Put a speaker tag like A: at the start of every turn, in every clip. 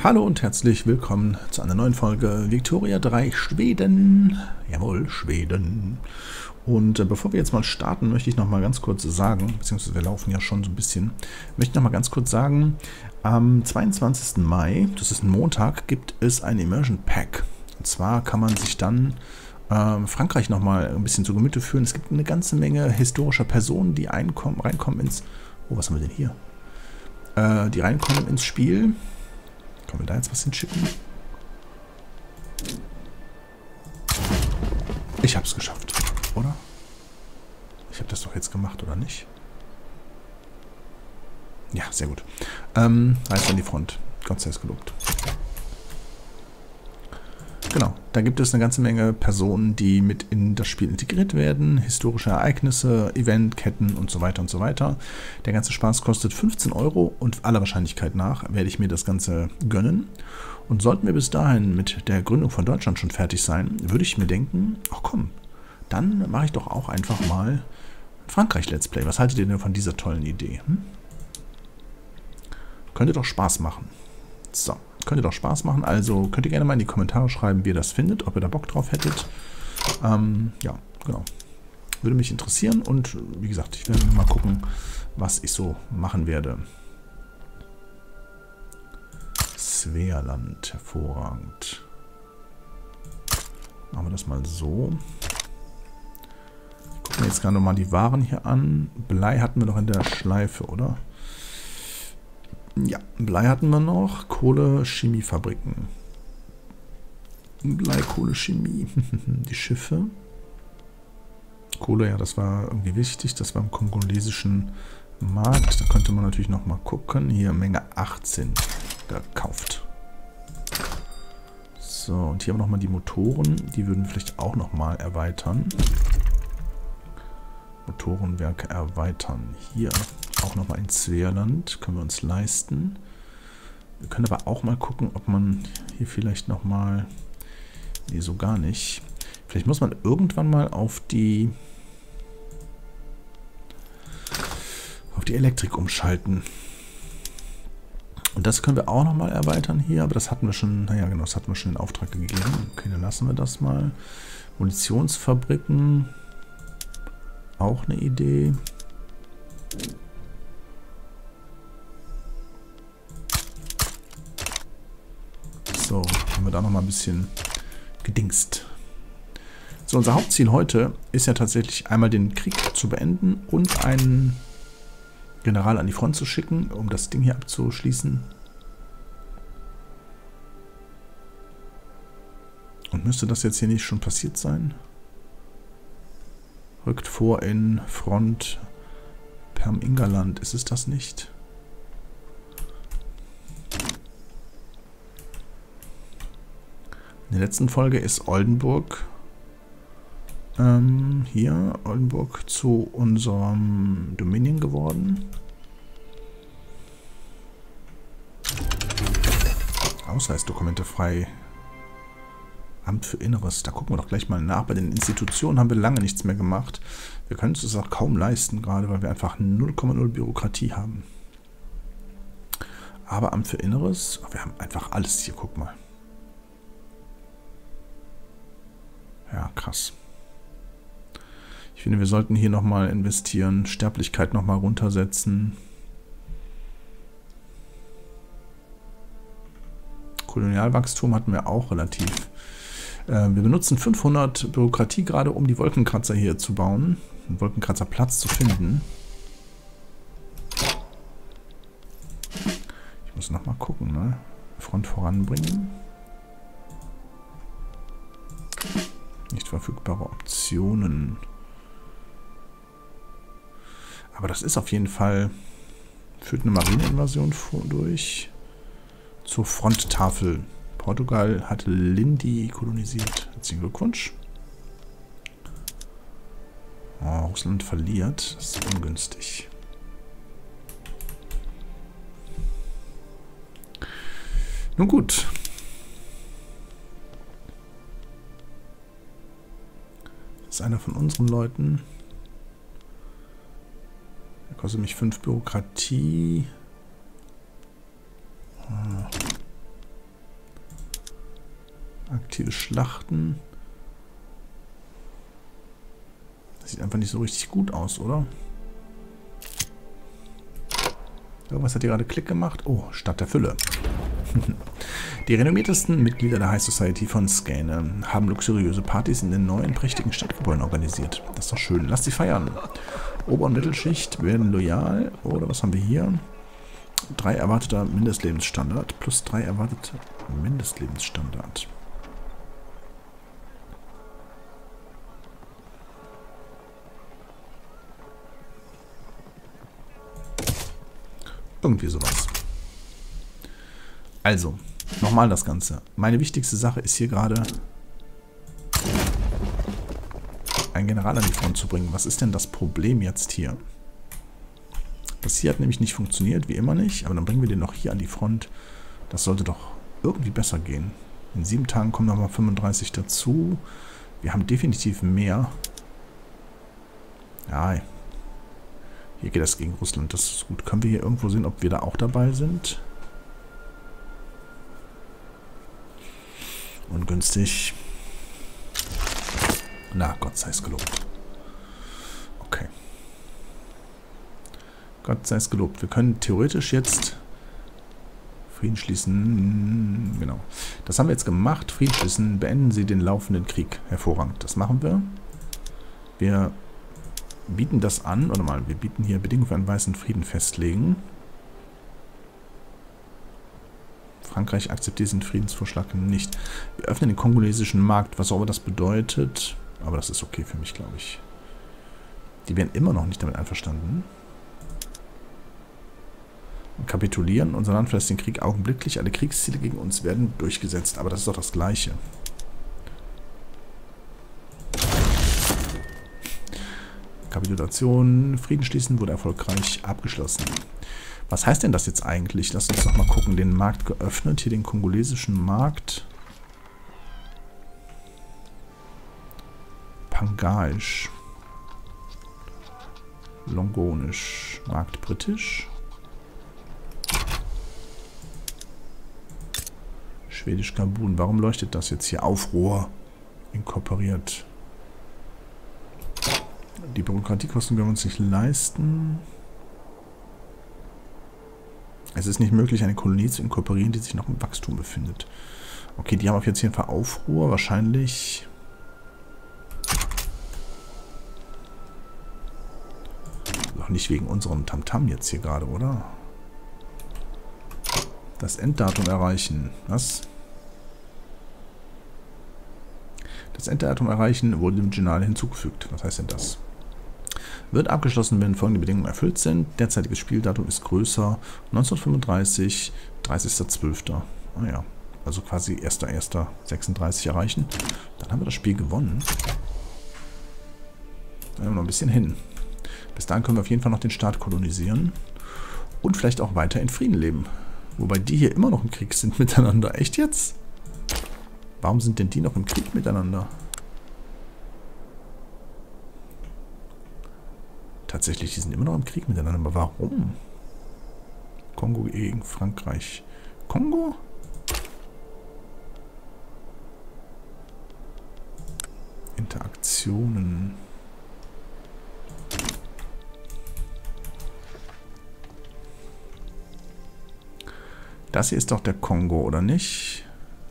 A: Hallo und herzlich willkommen zu einer neuen Folge Victoria 3 Schweden. Jawohl, Schweden. Und bevor wir jetzt mal starten, möchte ich noch mal ganz kurz sagen, beziehungsweise wir laufen ja schon so ein bisschen, möchte ich noch mal ganz kurz sagen, am 22. Mai, das ist ein Montag, gibt es ein Immersion Pack. Und zwar kann man sich dann Frankreich noch mal ein bisschen zu Gemüte führen. Es gibt eine ganze Menge historischer Personen, die reinkommen ins... Oh, was haben wir denn hier? Die reinkommen ins Spiel. Können wir da jetzt was hinschicken? Ich habe es geschafft, oder? Ich habe das doch jetzt gemacht, oder nicht? Ja, sehr gut. Reist an die Front. Gott sei es gelobt. Genau, da gibt es eine ganze Menge Personen, die mit in das Spiel integriert werden. Historische Ereignisse, Eventketten und so weiter und so weiter. Der ganze Spaß kostet 15 € und aller Wahrscheinlichkeit nach werde ich mir das Ganze gönnen. Und sollten wir bis dahin mit der Gründung von Deutschland schon fertig sein, würde ich mir denken, ach komm, dann mache ich doch auch einfach mal ein Frankreich-Let's Play. Was haltet ihr denn von dieser tollen Idee? Könnte doch Spaß machen. So. Könnte doch Spaß machen, also könnt ihr gerne mal in die Kommentare schreiben, wie ihr das findet, ob ihr da Bock drauf hättet. Ja, genau. Würde mich interessieren und wie gesagt, ich werde mal gucken, was ich so machen werde. Svealand, hervorragend. Machen wir das mal so. Gucken wir jetzt gerade nochmal die Waren hier an. Blei hatten wir noch in der Schleife, oder? Ja, Blei hatten wir noch. Kohle, Chemiefabriken. Blei, Kohle, Chemie. Die Schiffe. Kohle, ja, das war irgendwie wichtig. Das war im kongolesischen Markt. Da könnte man natürlich noch mal gucken. Hier Menge 18 gekauft. So, und hier haben wir noch mal die Motoren. Die würden vielleicht auch noch mal erweitern. Motorenwerke erweitern. Hier auch nochmal in Svealand. Können wir uns leisten. Wir können aber auch mal gucken, ob man hier vielleicht nochmal... Nee, so gar nicht. Vielleicht muss man irgendwann mal auf die Elektrik umschalten. Und das können wir auch nochmal erweitern hier. Aber das hatten wir schon... Naja, genau, das hatten wir schon in Auftrag gegeben. Okay, dann lassen wir das mal. Munitionsfabriken. Auch eine Idee. So, haben wir da noch mal ein bisschen gedingst. So, unser Hauptziel heute ist ja tatsächlich einmal den Krieg zu beenden und einen General an die Front zu schicken, um das Ding hier abzuschließen. Und müsste das jetzt hier nicht schon passiert sein? Rückt vor in Front Perm-Ingerland. Ist es das nicht? In der letzten Folge ist Oldenburg hier, Oldenburg, zu unserem Dominion geworden. Ausweisdokumente frei. Amt für Inneres, da gucken wir doch gleich mal nach. Bei den Institutionen haben wir lange nichts mehr gemacht. Wir können uns das auch kaum leisten, gerade weil wir einfach 0,0 Bürokratie haben. Aber Amt für Inneres, wir haben einfach alles hier, guck mal. Ja, krass. Ich finde, wir sollten hier nochmal investieren, Sterblichkeit nochmal runtersetzen. Kolonialwachstum hatten wir auch relativ. Wir benutzen 500 Bürokratie gerade, um die Wolkenkratzer hier zu bauen. Einen Wolkenkratzerplatz zu finden. Ich muss nochmal gucken, ne? Front voranbringen. Nicht verfügbare Optionen. Aber das ist auf jeden Fall... Führt eine Marineinvasion durch. Zur Fronttafel. Portugal hat Lindi kolonisiert. Herzlichen Glückwunsch. Oh, Russland verliert. Das ist ungünstig. Nun gut. Das ist einer von unseren Leuten. Der kostet mich 5 Bürokratie. Aktive Schlachten. Das sieht einfach nicht so richtig gut aus, oder? Irgendwas hat hier gerade Klick gemacht. Oh, Stadt der Fülle. Die renommiertesten Mitglieder der High Society von Skane haben luxuriöse Partys in den neuen, prächtigen Stadtgebäuden organisiert. Das ist doch schön. Lasst sie feiern. Ober- und Mittelschicht werden loyal. Oder was haben wir hier? 3 erwarteter Mindestlebensstandard plus 3 erwartete Mindestlebensstandard. Irgendwie sowas. Also, nochmal das Ganze. Meine wichtigste Sache ist hier gerade, einen General an die Front zu bringen. Was ist denn das Problem jetzt hier? Das hier hat nämlich nicht funktioniert, wie immer nicht. Aber dann bringen wir den noch hier an die Front. Das sollte doch irgendwie besser gehen. In 7 Tagen kommen nochmal 35 dazu. Wir haben definitiv mehr. Ja, hier geht das gegen Russland. Das ist gut. Können wir hier irgendwo sehen, ob wir da auch dabei sind? Ungünstig. Na, Gott sei es gelobt. Okay. Gott sei es gelobt. Wir können theoretisch jetzt Frieden schließen. Genau. Das haben wir jetzt gemacht. Frieden schließen. Beenden Sie den laufenden Krieg. Hervorragend. Das machen wir. Wir bieten das an. Oder mal, wir bieten hier Bedingungen für einen weißen Frieden festlegen. Frankreich akzeptiert diesen Friedensvorschlag nicht. Wir öffnen den kongolesischen Markt, was auch immer das bedeutet. Aber das ist okay für mich, glaube ich. Die wären immer noch nicht damit einverstanden. Wir kapitulieren. Unser Land verlässt den Krieg augenblicklich. Alle Kriegsziele gegen uns werden durchgesetzt. Aber das ist doch das Gleiche. Kapitulation, Frieden schließen, wurde erfolgreich abgeschlossen. Was heißt denn das jetzt eigentlich? Lass uns doch mal gucken. Den Markt geöffnet. Hier den kongolesischen Markt. Pangaisch. Longonisch. Markt britisch. Schwedisch Gabun. Warum leuchtet das jetzt hier? Aufruhr. Inkorporiert. Die Bürokratiekosten können wir uns nicht leisten. Es ist nicht möglich, eine Kolonie zu inkorporieren, die sich noch im Wachstum befindet. Okay, die haben auf jeden Fall Aufruhr. Wahrscheinlich... Doch nicht wegen unserem Tamtam jetzt hier gerade, oder? Das Enddatum erreichen. Was? Das Enddatum erreichen wurde dem Journal hinzugefügt. Was heißt denn das? Wird abgeschlossen, wenn folgende Bedingungen erfüllt sind. Derzeitiges Spieldatum ist größer. 1935, 30.12. Ah ja, also quasi 1.1.36 erreichen. Dann haben wir das Spiel gewonnen. Dann haben wir noch ein bisschen hin. Bis dahin können wir auf jeden Fall noch den Staat kolonisieren. Und vielleicht auch weiter in Frieden leben. Wobei die hier immer noch im Krieg sind miteinander. Echt jetzt? Warum sind denn die noch im Krieg miteinander? Tatsächlich, die sind immer noch im Krieg miteinander. Aber warum? Kongo gegen Frankreich. Kongo? Interaktionen. Das hier ist doch der Kongo, oder nicht?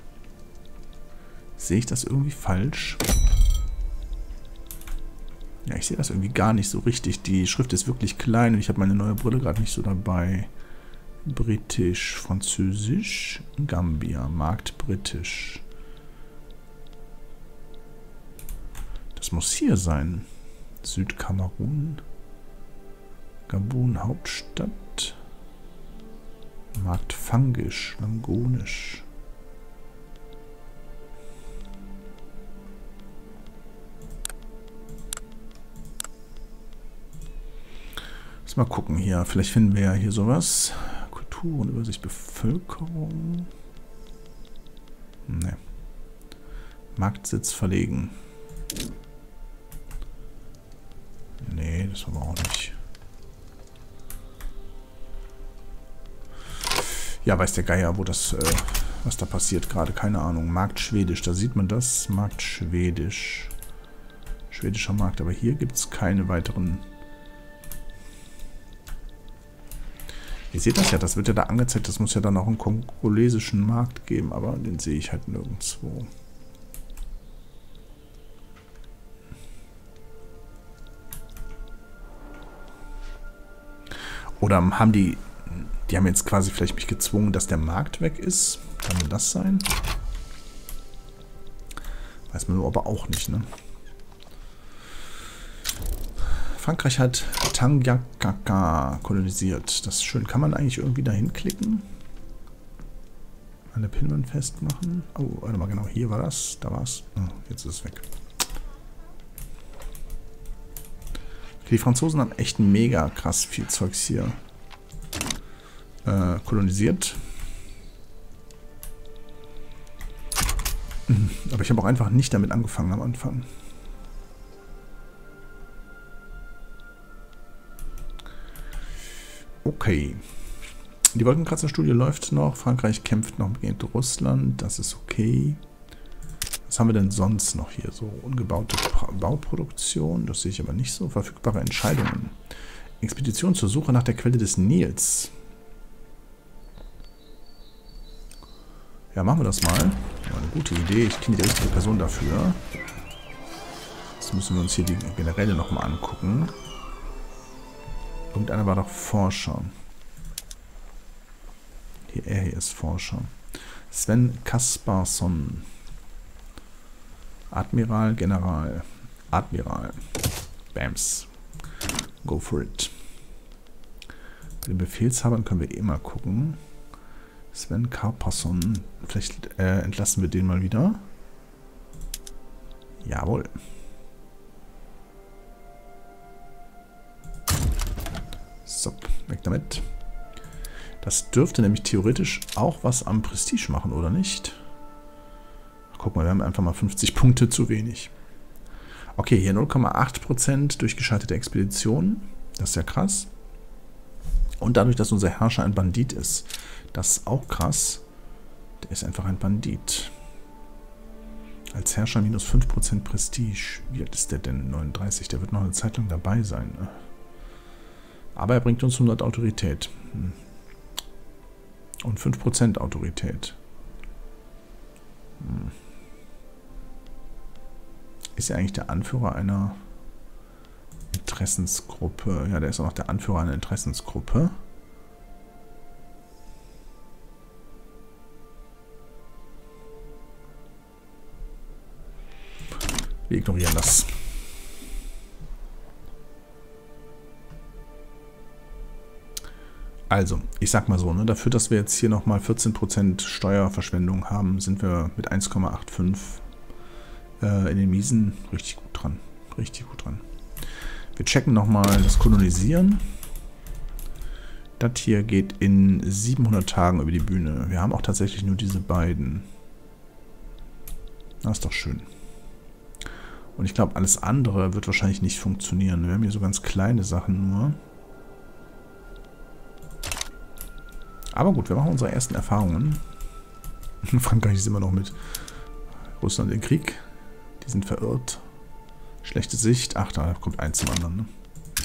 A: Sehe ich das irgendwie falsch? Ja, ich sehe das irgendwie gar nicht so richtig. Die Schrift ist wirklich klein und ich habe meine neue Brille gerade nicht so dabei. Britisch, Französisch, Gambia, Markt britisch. Das muss hier sein. Südkamerun, Gabun, Hauptstadt. Markt Fangisch, Langonisch. Mal gucken hier. Vielleicht finden wir ja hier sowas. Kultur und Übersicht Bevölkerung. Ne. Marktsitz verlegen. Nee, das haben wir auch nicht. Ja, weiß der Geier, wo das was da passiert gerade. Keine Ahnung. Markt Schwedisch, da sieht man das. Markt Schwedisch. Schwedischer Markt, aber hier gibt es keine weiteren... Ihr seht das ja, das wird ja da angezeigt, das muss ja dann auch einen kongolesischen Markt geben, aber den sehe ich halt nirgendwo. Oder haben die haben jetzt quasi vielleicht mich gezwungen, dass der Markt weg ist? Kann das sein? Weiß man nur aber auch nicht, ne? Frankreich hat Tanganyika kolonisiert. Das ist schön. Kann man eigentlich irgendwie da hinklicken? Eine Pinwand festmachen. Oh, warte mal, genau. Hier war das. Da war es. Oh, jetzt ist es weg. Okay, die Franzosen haben echt mega krass viel Zeugs hier kolonisiert. Aber ich habe auch einfach nicht damit angefangen am Anfang. Okay. Die Wolkenkratzer-Studie läuft noch. Frankreich kämpft noch gegen Russland. Das ist okay. Was haben wir denn sonst noch hier? So ungebaute Bauproduktion. Das sehe ich aber nicht so. Verfügbare Entscheidungen. Expedition zur Suche nach der Quelle des Nils. Ja, machen wir das mal. Ja, eine gute Idee. Ich kenne die richtige Person dafür. Jetzt müssen wir uns hier die Generäle nochmal angucken. Irgendeiner war doch Forscher. Er hier ist Forscher. Sven Kasparsson. Admiral, General. Admiral. Bams. Go for it. Bei den Befehlshabern können wir eh mal gucken. Sven Kasparsson. Vielleicht entlassen wir den mal wieder. Jawohl. So, weg damit. Das dürfte nämlich theoretisch auch was am Prestige machen, oder nicht? Guck mal, wir haben einfach mal 50 Punkte zu wenig. Okay, hier 0,8% durch gescheiterte Expeditionen. Das ist ja krass. Und dadurch, dass unser Herrscher ein Bandit ist. Das ist auch krass. Der ist einfach ein Bandit. Als Herrscher minus 5% Prestige. Wie alt ist der denn? 39. Der wird noch eine Zeit lang dabei sein. Ne? Aber er bringt uns 100 Autorität. Und 5% Autorität. Ist er eigentlich der Anführer einer Interessensgruppe? Ja, der ist auch noch der Anführer einer Interessensgruppe. Wir ignorieren das. Also, ich sag mal so, ne, dafür, dass wir jetzt hier nochmal 14% Steuerverschwendung haben, sind wir mit 1,85 in den Miesen richtig gut dran. Richtig gut dran. Wir checken nochmal das Kolonisieren. Das hier geht in 700 Tagen über die Bühne. Wir haben auch tatsächlich nur diese beiden. Das ist doch schön. Und ich glaube, alles andere wird wahrscheinlich nicht funktionieren. Wir haben hier so ganz kleine Sachen nur. Aber gut, wir machen unsere ersten Erfahrungen. Frankreich ist immer noch mit Russland im Krieg. Die sind verirrt. Schlechte Sicht. Ach, da kommt eins zum anderen. Ne?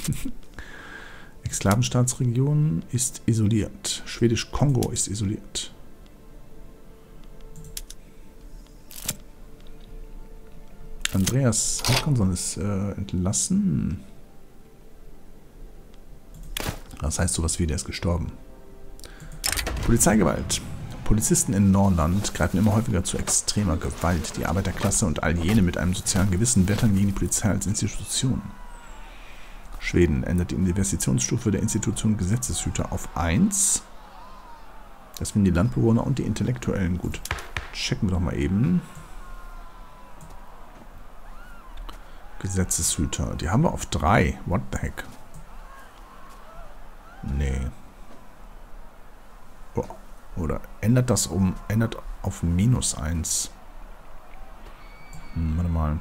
A: Exklavenstaatsregion ist isoliert. Schwedisch-Kongo ist isoliert. Andreas Håkansson ist entlassen. Das heißt sowas wie, der ist gestorben. Polizeigewalt. Polizisten in Norrland greifen immer häufiger zu extremer Gewalt. Die Arbeiterklasse und all jene mit einem sozialen Gewissen wettern gegen die Polizei als Institution. Schweden ändert die Investitionsstufe der Institution Gesetzeshüter auf 1. Das finden die Landbewohner und die Intellektuellen gut. Checken wir doch mal eben. Gesetzeshüter. Die haben wir auf 3. What the heck? Nee. Oder ändert das ändert auf -1. Warte mal.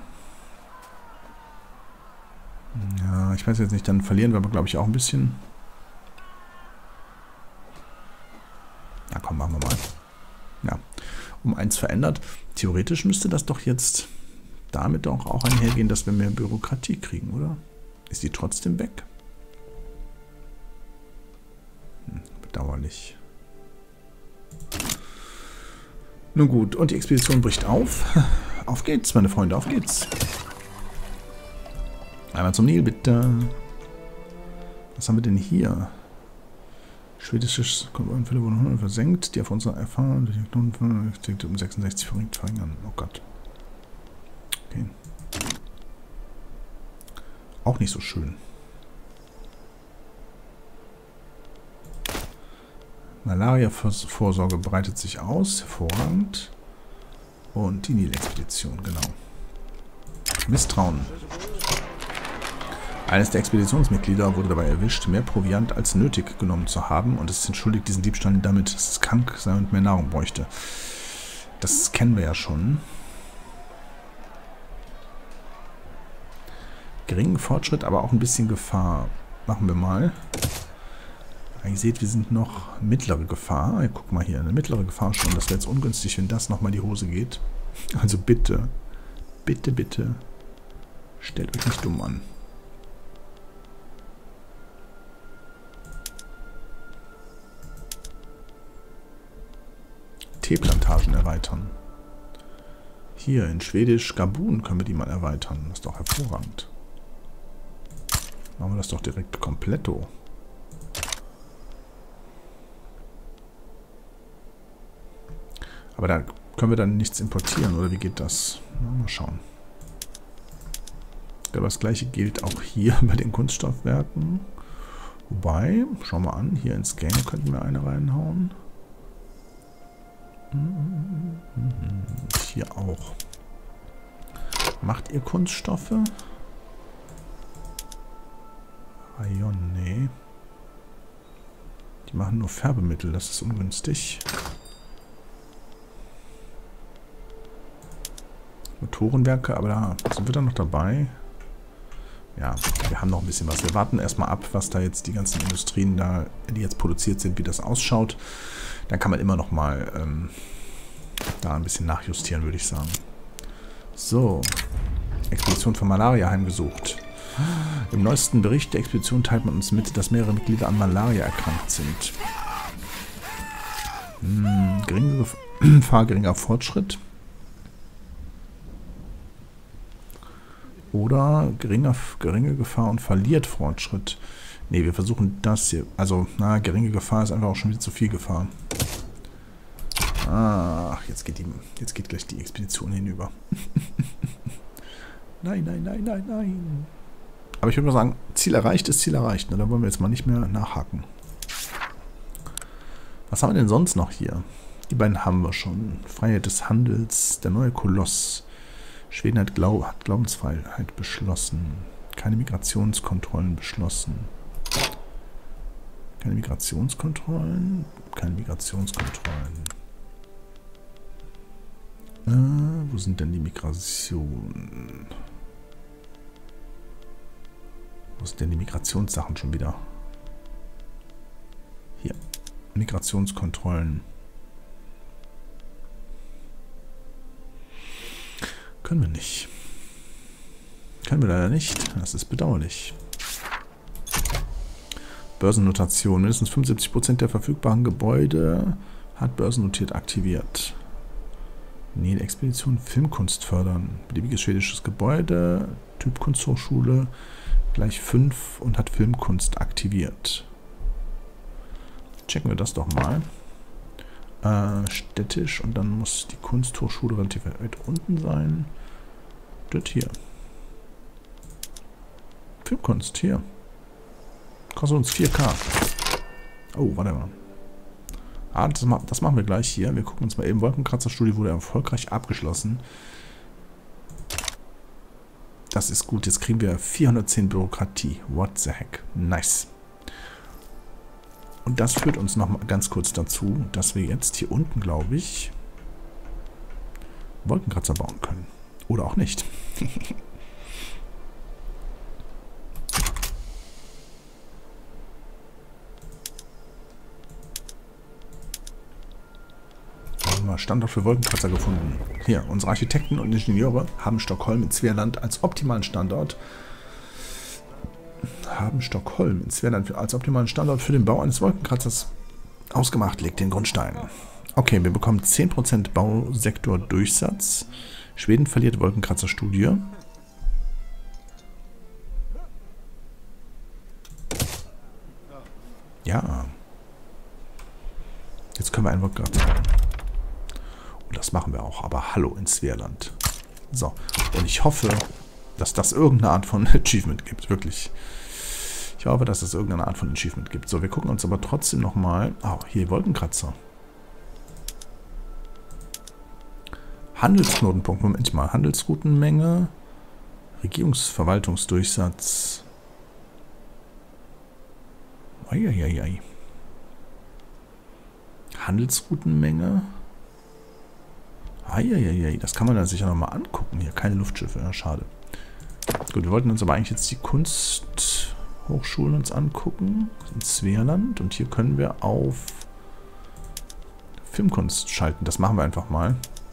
A: Ja, ich weiß jetzt nicht, dann verlieren wir aber, glaube ich, auch ein bisschen. Na komm, machen wir mal. Ja. um eins verändert. Theoretisch müsste das doch jetzt damit doch auch einhergehen, dass wir mehr Bürokratie kriegen, oder? Ist die trotzdem weg? Bedauerlich. Nun gut, und die Expedition bricht auf. Auf geht's, meine Freunde, auf geht's. Einmal zum Nil, bitte. Was haben wir denn hier? Schwedisches Konvoianfälle wurden 100 versenkt, die auf unserer Erfahrung durch den um 66 verringern. Oh Gott. Okay. Auch nicht so schön. Malaria-Vorsorge breitet sich aus. Hervorragend. Und die Nil-Expedition, genau. Misstrauen. Eines der Expeditionsmitglieder wurde dabei erwischt, mehr Proviant als nötig genommen zu haben und es ist entschuldigt diesen Diebstahl damit, dass es krank sei und mehr Nahrung bräuchte. Das kennen wir ja schon. Geringen Fortschritt, aber auch ein bisschen Gefahr. Machen wir mal. Ihr seht, wir sind noch mittlere Gefahr. Ja, guck mal hier, eine mittlere Gefahr schon. Das wäre jetzt ungünstig, wenn das nochmal in die Hose geht. Also bitte, bitte, bitte, stellt euch nicht dumm an. Teeplantagen erweitern. Hier in Schwedisch Gabun können wir die mal erweitern. Das ist doch hervorragend. Machen wir das doch direkt kompletto. Aber da können wir dann nichts importieren, oder wie geht das? Mal schauen. Aber das gleiche gilt auch hier bei den Kunststoffwerken. Wobei, schauen wir an, hier ins Game könnten wir eine reinhauen. Hier auch. Macht ihr Kunststoffe? Rayon, nee. Die machen nur Färbemittel, das ist ungünstig. Motorenwerke, aber da sind wir dann noch dabei. Ja, wir haben noch ein bisschen was. Wir warten erstmal ab, was da jetzt die ganzen Industrien da, die jetzt produziert sind, wie das ausschaut. Dann kann man immer noch mal da ein bisschen nachjustieren, würde ich sagen. So, Expedition von Malaria heimgesucht. Im neuesten Bericht der Expedition teilt man uns mit, dass mehrere Mitglieder an Malaria erkrankt sind. Geringe Gefahr, geringer Fortschritt. Oder geringe Gefahr und verliert Fortschritt. Ne, wir versuchen das hier. Also, geringe Gefahr ist einfach auch schon wieder zu viel Gefahr. Ach, jetzt geht gleich die Expedition hinüber. Nein, nein, nein, nein, nein. Aber ich würde mal sagen, Ziel erreicht ist Ziel erreicht. Ne? Da wollen wir jetzt mal nicht mehr nachhaken. Was haben wir denn sonst noch hier? Die beiden haben wir schon. Freiheit des Handels, der neue Koloss. Schweden hat Glaubensfreiheit beschlossen. Keine Migrationskontrollen beschlossen. Keine Migrationskontrollen. Keine Migrationskontrollen. Wo sind denn die Migrationen? Wo sind denn die Migrationssachen schon wieder? Hier. Migrationskontrollen. Können wir nicht. Können wir leider nicht. Das ist bedauerlich. Börsennotation. Mindestens 75% der verfügbaren Gebäude hat börsennotiert aktiviert. Nil-Expedition, Filmkunst fördern. Beliebiges schwedisches Gebäude, Typ Kunsthochschule, gleich 5 und hat Filmkunst aktiviert. Checken wir das doch mal. Städtisch und dann muss die Kunsthochschule relativ weit unten sein. Das hier. Filmkunst, hier. Kostet uns 4K. Oh, warte mal. Das machen wir gleich hier. Wir gucken uns mal eben. Wolkenkratzer-Studie wurde erfolgreich abgeschlossen. Das ist gut. Jetzt kriegen wir 410 Bürokratie. What the heck? Nice. Und das führt uns noch mal ganz kurz dazu, dass wir jetzt hier unten, glaube ich, Wolkenkratzer bauen können. Oder auch nicht. haben wir Standort für Wolkenkratzer gefunden. Hier, unsere Architekten und Ingenieure haben Stockholm in Svealand als optimalen Standort für den Bau eines Wolkenkratzers ausgemacht. Legt den Grundstein. Okay, wir bekommen 10% Bausektor-Durchsatz. Schweden verliert Wolkenkratzer-Studie. Ja. Jetzt können wir einen Wolkenkratzer bauen. Und das machen wir auch. Aber hallo in Svealand. So. Und ich hoffe, dass das irgendeine Art von Achievement gibt. Wirklich. Ich hoffe, dass es irgendeine Art von Achievement gibt. So, wir gucken uns aber trotzdem nochmal... Oh, hier Wolkenkratzer. Handelsknotenpunkt. Moment mal. Handelsroutenmenge. Regierungsverwaltungsdurchsatz. Eieiei. Handelsroutenmenge. Eieiei. Das kann man dann sicher nochmal angucken. Hier keine Luftschiffe. Ja, schade. Gut, wir wollten uns aber eigentlich jetzt die Kunsthochschulen uns angucken. In Svealand. Und hier können wir auf Filmkunst schalten. Das machen wir einfach mal.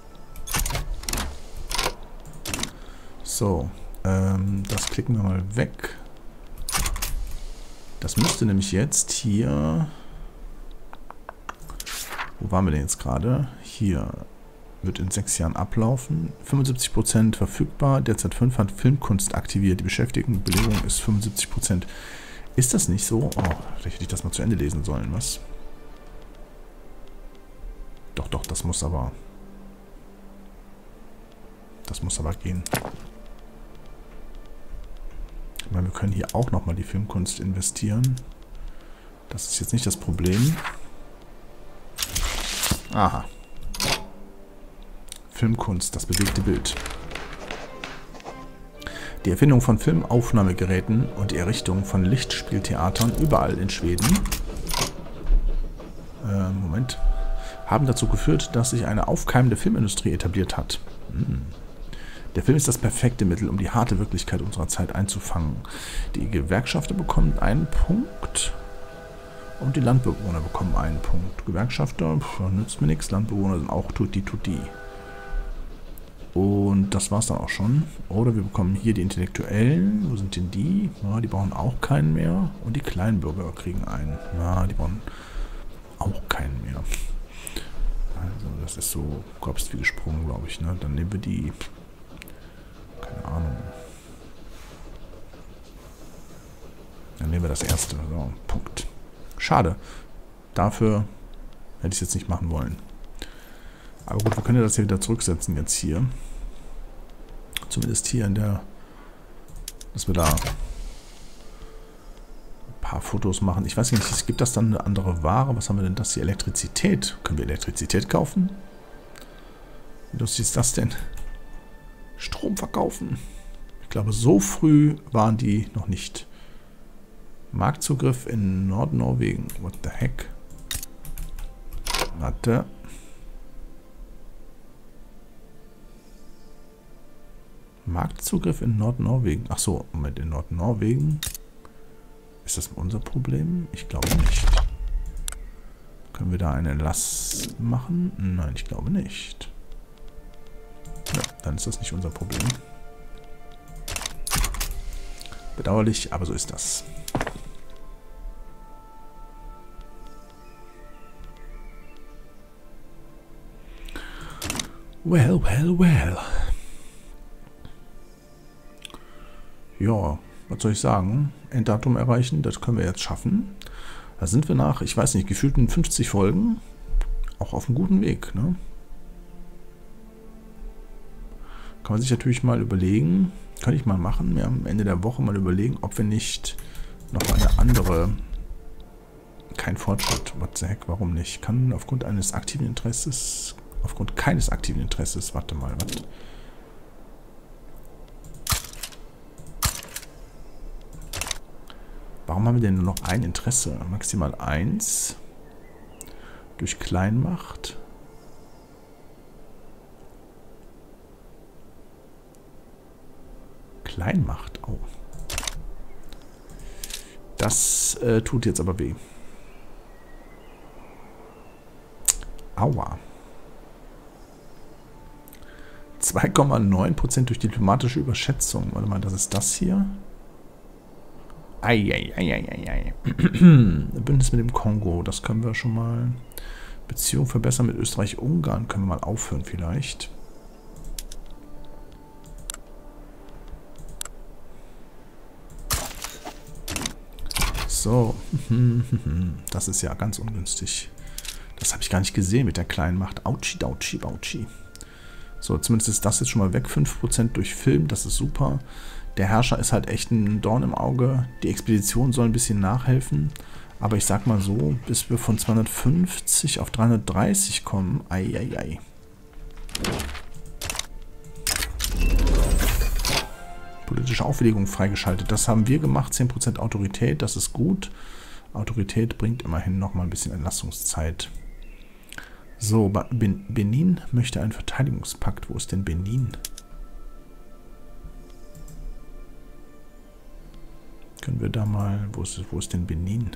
A: So. Das klicken wir mal weg. Das müsste nämlich jetzt hier... Wo waren wir denn jetzt gerade? Hier wird in 6 Jahren ablaufen. 75% verfügbar. Derzeit 5 hat Filmkunst aktiviert. Die Beschäftigtenbelegung ist 75%. Ist das nicht so? Oh, vielleicht hätte ich das mal zu Ende lesen sollen, was? Doch, das muss aber... Das muss aber gehen. Ich meine, wir können hier auch nochmal die Filmkunst investieren. Das ist jetzt nicht das Problem. Aha. Filmkunst, das bewegte Bild. Die Erfindung von Filmaufnahmegeräten und die Errichtung von Lichtspieltheatern überall in Schweden haben dazu geführt, dass sich eine aufkeimende Filmindustrie etabliert hat. Der Film ist das perfekte Mittel, um die harte Wirklichkeit unserer Zeit einzufangen. Die Gewerkschafter bekommen einen Punkt und die Landbewohner bekommen einen Punkt. Gewerkschafter nützt mir nichts, Landbewohner sind auch tutti. Und das war's dann auch schon. Oder wir bekommen hier die Intellektuellen. Wo sind denn die? Ja, die brauchen auch keinen mehr. Und die Kleinbürger kriegen einen. Ja, die brauchen auch keinen mehr. Also das ist so kopst wie gesprungen, glaube ich. Ne? Dann nehmen wir die... Keine Ahnung. Dann nehmen wir das erste. So, Punkt. Schade. Dafür hätte ich es jetzt nicht machen wollen. Aber gut, wir können ja das hier wieder zurücksetzen jetzt hier. Zumindest hier in der... Dass wir da ein paar Fotos machen. Ich weiß nicht, gibt das dann eine andere Ware? Was haben wir denn das hier? Elektrizität. Können wir Elektrizität kaufen? Wie lustig ist das denn? Strom verkaufen. Ich glaube, so früh waren die noch nicht. Marktzugriff in Nordnorwegen. What the heck? Warte. Marktzugriff in Nordnorwegen. Ach so, Moment, in Nordnorwegen. Ist das unser Problem? Ich glaube nicht. Können wir da einen Erlass machen? Nein, ich glaube nicht. Ja, dann ist das nicht unser Problem. Bedauerlich, aber so ist das. Well. Ja, was soll ich sagen? Enddatum erreichen, das können wir jetzt schaffen. Da sind wir nach, ich weiß nicht, gefühlten 50 Folgen auch auf einem guten Weg, ne? Kann man sich natürlich mal überlegen, kann ich mal machen, mir am Ende der Woche mal überlegen, ob wir nicht noch eine andere, kein Fortschritt, what the heck, warum nicht? Kann aufgrund keines aktiven Interesses, warte mal, was? Warum haben wir denn nur noch ein Interesse? Maximal 1 durch Kleinmacht. Kleinmacht, oh. Das tut jetzt aber weh. Aua. 2,9% durch diplomatische Überschätzung. Warte mal, das ist das hier. Eieieiei. Bündnis mit dem Kongo, das können wir schon mal. Beziehung verbessern mit Österreich-Ungarn können wir mal aufhören vielleicht. So, das ist ja ganz ungünstig. Das habe ich gar nicht gesehen mit der kleinen Macht. Autschi, dautschi, bautschi. So, zumindest ist das jetzt schon mal weg. 5% durch Film, das ist super. Der Herrscher ist halt echt ein Dorn im Auge. Die Expedition soll ein bisschen nachhelfen. Aber ich sag mal so, bis wir von 250 auf 330 kommen. Eieiei. Politische Aufwilligung freigeschaltet. Das haben wir gemacht. 10% Autorität, das ist gut. Autorität bringt immerhin nochmal ein bisschen Entlastungszeit. So, Benin möchte einen Verteidigungspakt. Wo ist denn Benin? Können wir da mal... Wo ist denn Benin?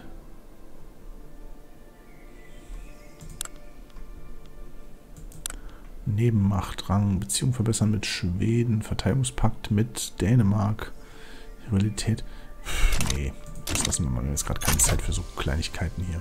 A: Nebenmachtrang, Beziehung verbessern mit Schweden, Verteidigungspakt mit Dänemark, Realität. Nee, das lassen wir mal. Wir haben jetzt gerade keine Zeit für so Kleinigkeiten hier.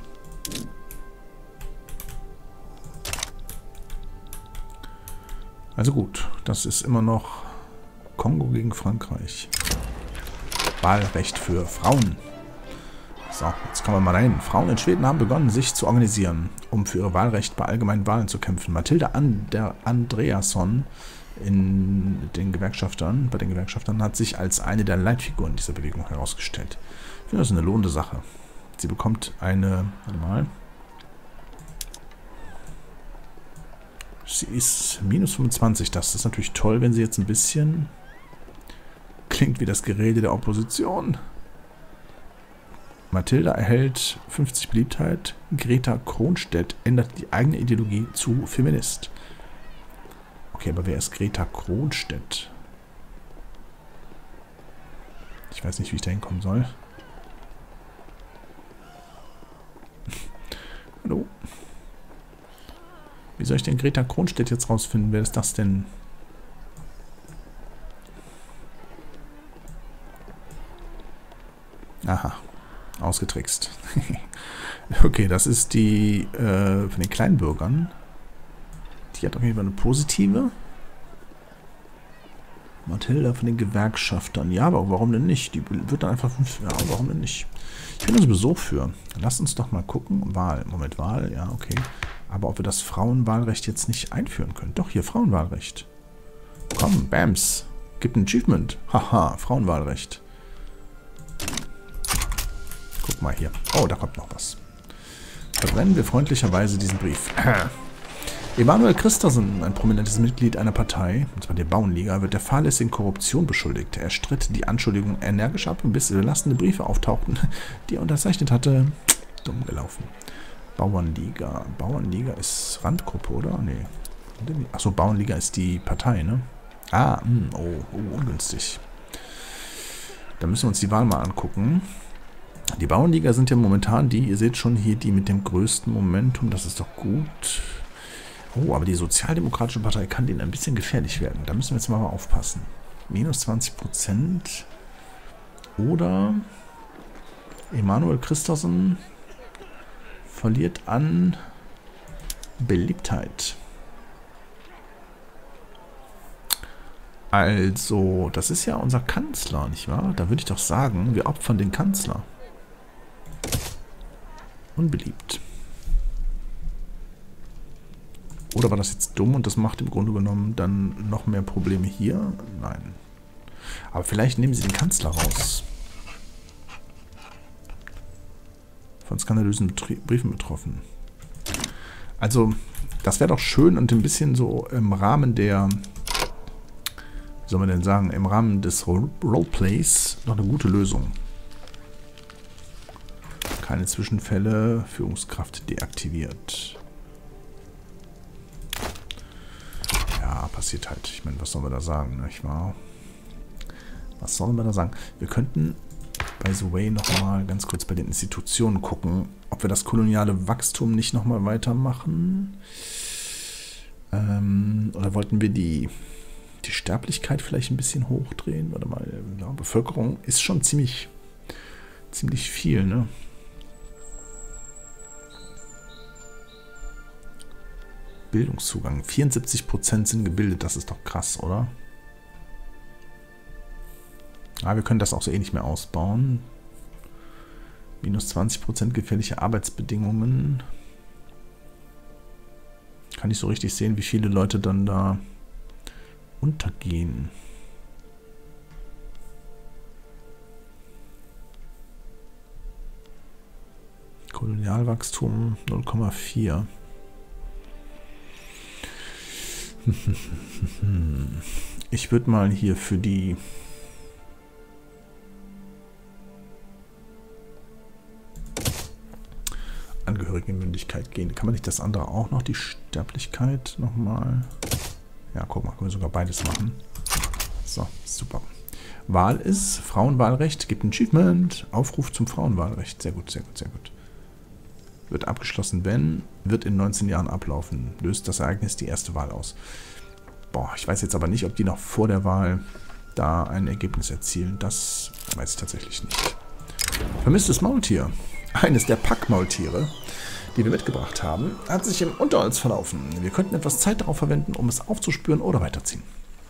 A: Also gut, das ist immer noch Kongo gegen Frankreich. Wahlrecht für Frauen. So, jetzt kommen wir mal rein. Frauen in Schweden haben begonnen, sich zu organisieren, um für ihr Wahlrecht bei allgemeinen Wahlen zu kämpfen. Mathilda Andreasson bei den Gewerkschaftern hat sich als eine der Leitfiguren dieser Bewegung herausgestellt. Ich finde das eine lohnende Sache. Sie bekommt eine, warte mal, sie ist minus 25. Das ist natürlich toll, wenn sie jetzt ein bisschen klingt wie das Gerede der Opposition. Mathilda erhält 50 Beliebtheit. Greta Kronstedt ändert die eigene Ideologie zu Feminist. Okay, aber wer ist Greta Kronstedt? Ich weiß nicht, wie ich da hinkommen soll. Hallo? Wie soll ich denn Greta Kronstedt jetzt rausfinden? Wer ist das denn? Aha. Ausgetrickst. Okay, das ist die von den Kleinbürgern. Die hat auf jeden Fall eine positive. Mathilda von den Gewerkschaftern. Ja, aber warum denn nicht? Die wird dann einfach... Ja, warum denn nicht? Ich bin da sowieso für. Lasst uns doch mal gucken. Wahl. Moment, Wahl. Ja, okay. Aber ob wir das Frauenwahlrecht jetzt nicht einführen können. Doch, hier, Frauenwahlrecht. Komm, Bams. Gibt ein Achievement. Haha, Frauenwahlrecht. Guck mal hier. Oh, da kommt noch was. Verbrennen wir freundlicherweise diesen Brief. Emanuel Christensen, ein prominentes Mitglied einer Partei, und zwar der Bauernliga, wird der fahrlässigen Korruption beschuldigt. Er stritt die Anschuldigung energisch ab, bis belastende Briefe auftauchten, die er unterzeichnet hatte. Dumm gelaufen. Bauernliga. Bauernliga ist Randgruppe, oder? Nee. Achso, Bauernliga ist die Partei, ne? Ah, ungünstig. Da müssen wir uns die Wahl mal angucken. Die Bauernliga sind ja momentan die, ihr seht schon hier, die mit dem größten Momentum. Das ist doch gut. Oh, aber die Sozialdemokratische Partei kann denen ein bisschen gefährlich werden. Da müssen wir jetzt mal aufpassen. Minus 20%. Oder Emanuel Christensen verliert an Beliebtheit. Also, das ist ja unser Kanzler, nicht wahr? Da würde ich doch sagen, wir opfern den Kanzler. Unbeliebt. Oder war das jetzt dumm und das macht im Grunde genommen dann noch mehr Probleme hier? Nein. Aber vielleicht nehmen sie den Kanzler raus. Von skandalösen Briefen betroffen. Also, das wäre doch schön und ein bisschen so im Rahmen der, wie soll man denn sagen, im Rahmen des Roleplays noch eine gute Lösung. Keine Zwischenfälle, Führungskraft deaktiviert. Ja, passiert halt. Ich meine, was sollen wir da sagen, nicht wahr? Was sollen wir da sagen? Wir könnten, by the way, nochmal ganz kurz bei den Institutionen gucken, ob wir das koloniale Wachstum nicht nochmal weitermachen. Oder wollten wir die die Sterblichkeit vielleicht ein bisschen hochdrehen. Warte mal, ja, Bevölkerung ist schon ziemlich viel, ne? Bildungszugang. 74% sind gebildet, das ist doch krass, oder? Ah, wir können das auch so nicht mehr ausbauen. Minus 20% gefährliche Arbeitsbedingungen. Kann ich so richtig sehen, wie viele Leute dann da untergehen. Kolonialwachstum 0,4. Ich würde mal hier für die Angehörigenmündigkeit gehen. Kann man nicht das andere auch noch, die Sterblichkeit nochmal? Ja, guck mal, können wir sogar beides machen. So, super. Wahl ist Frauenwahlrecht, gibt ein Achievement, Aufruf zum Frauenwahlrecht. Sehr gut, sehr gut, sehr gut. Wird abgeschlossen, wenn, wird in 19 Jahren ablaufen. Löst das Ereignis die erste Wahl aus. Boah, ich weiß jetzt aber nicht, ob die noch vor der Wahl da ein Ergebnis erzielen. Das weiß ich tatsächlich nicht. Vermisstes Maultier. Eines der Packmaultiere, die wir mitgebracht haben, hat sich im Unterholz verlaufen. Wir könnten etwas Zeit darauf verwenden, um es aufzuspüren oder weiterziehen.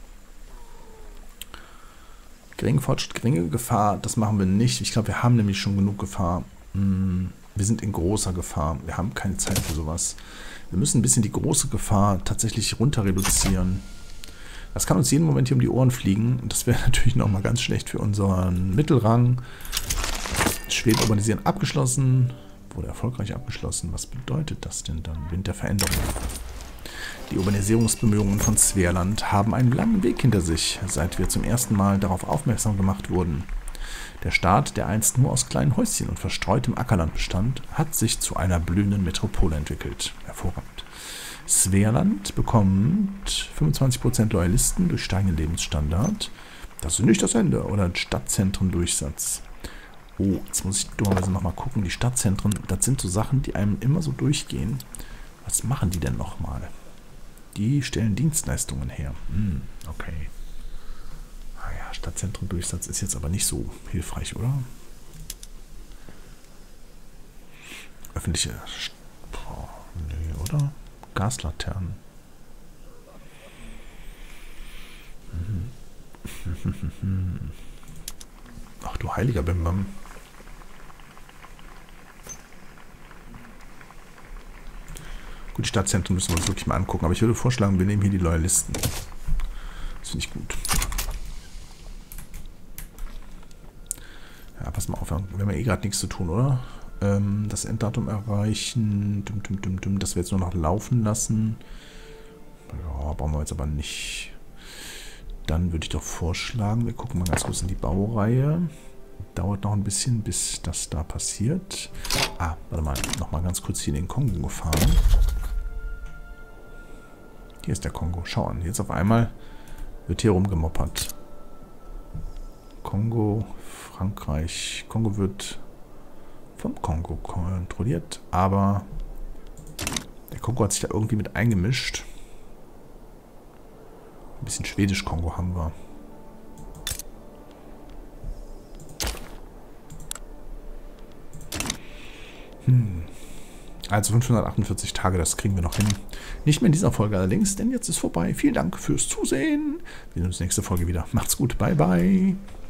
A: Geringe Fortschritt, geringe Gefahr, das machen wir nicht. Ich glaube, wir haben nämlich schon genug Gefahr. Wir sind in großer Gefahr. Wir haben keine Zeit für sowas. Wir müssen ein bisschen die große Gefahr tatsächlich runter reduzieren. Das kann uns jeden Moment hier um die Ohren fliegen. Und das wäre natürlich nochmal ganz schlecht für unseren Mittelrang. Schweden urbanisieren abgeschlossen. Wurde erfolgreich abgeschlossen. Was bedeutet das denn dann? Wind der Veränderung. Die Urbanisierungsbemühungen von Svealand haben einen langen Weg hinter sich, seit wir zum ersten Mal darauf aufmerksam gemacht wurden. Der Staat, der einst nur aus kleinen Häuschen und verstreutem Ackerland bestand, hat sich zu einer blühenden Metropole entwickelt. Hervorragend. Svealand bekommt 25% Loyalisten durch steigenden Lebensstandard. Das ist nicht das Ende. Oder Stadtzentren-Durchsatz. Oh, jetzt muss ich dummerweise nochmal gucken. Die Stadtzentren, das sind so Sachen, die einem immer so durchgehen. Was machen die denn nochmal? Die stellen Dienstleistungen her. Okay. Ah ja, Stadtzentren-Durchsatz ist jetzt aber nicht so hilfreich, oder? Öffentliche... Boah, nee, oder? Gaslaternen. Ach du heiliger Bimbam. Gut, die Stadtzentren müssen wir uns wirklich mal angucken. Aber ich würde vorschlagen, wir nehmen hier die Loyalisten. Das finde ich gut. Ja, pass mal auf. Wir haben ja eh gerade nichts zu tun, oder? Das Enddatum erreichen. Das wir jetzt nur noch laufen lassen. Ja, brauchen wir jetzt aber nicht. Dann würde ich doch vorschlagen, wir gucken mal ganz kurz in die Baureihe. Dauert noch ein bisschen, bis das da passiert. Ah, warte mal. Nochmal ganz kurz hier in den Kongo gefahren. Hier ist der Kongo. Schau an. Jetzt auf einmal wird hier rumgemoppert. Kongo, Frankreich. Kongo wird vom Kongo kontrolliert, aber der Kongo hat sich da irgendwie mit eingemischt. Ein bisschen Schwedisch-Kongo haben wir. Also 548 Tage, das kriegen wir noch hin. Nicht mehr in dieser Folge allerdings, denn jetzt ist vorbei. Vielen Dank fürs Zusehen. Wir sehen uns nächste Folge wieder. Macht's gut. Bye, bye.